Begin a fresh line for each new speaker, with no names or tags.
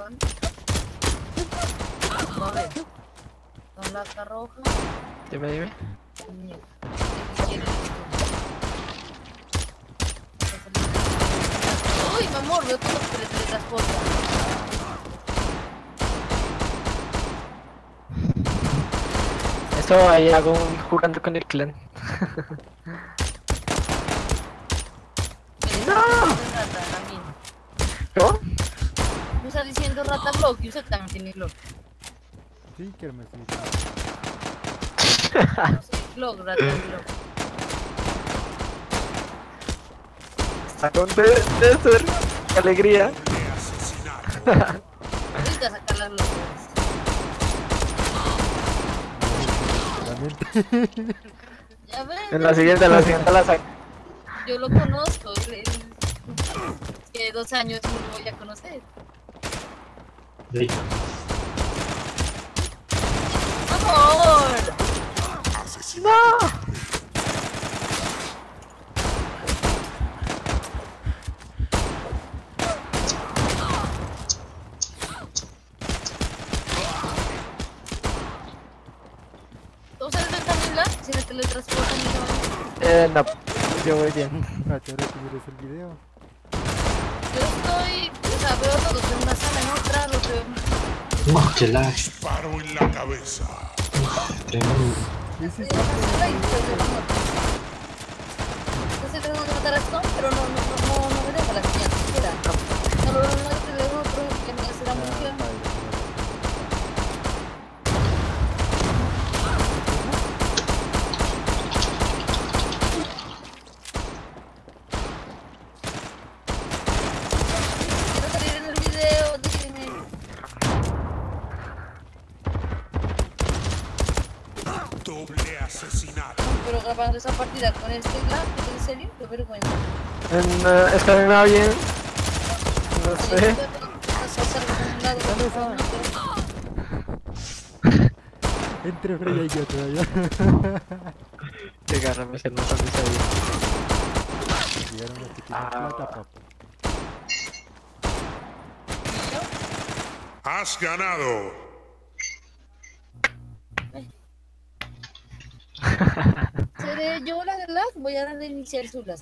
van. A ver. Con la roja.
Dime.
Uy, mi amor, veo todo que le teletransporta.
Eso ahí hago jugando con el clan. ¿Cómo?
Me está diciendo rata blog y usted también tiene blog.
Sí, que me sí.
No sé, blog, rata blog.
Sacón de ser. ¡Qué alegría!
Ahorita sacar las blogs. Ya ves.
En la siguiente la saco.
Yo lo conozco. Que 2 años no lo voy a conocer.
Listo.
¡Amor!
¡No!
¿Tú sabes de Camila? Si le teletransportan y no.
No, yo voy bien.
Ah, ¿te ahora tuvieras el video?
Yo estoy, o sea, veo todos en una sala, en otra, los veo.
No, que lag.
Disparo en la cabeza.
Tremendo.
¿Qué
En
hiciste?
una sala y después de la moto. Estoy tratando de matar a Stone, pero no me deja la señal siquiera. No lo veo en este de otro, que me hace la munición. Quiero salir en el video, déjenme.
Doble asesinato.
Pero grabando esa partida con este lag, ¿en serio? Qué vergüenza.
Es que a mí me va bien. No sé.
Entre Freya y yo todavía.
Qué garra me se nos ha ahí.
Llegaron los que tienen plata, papá.
Has ganado.
Seré yo la verdad, voy a reiniciar su las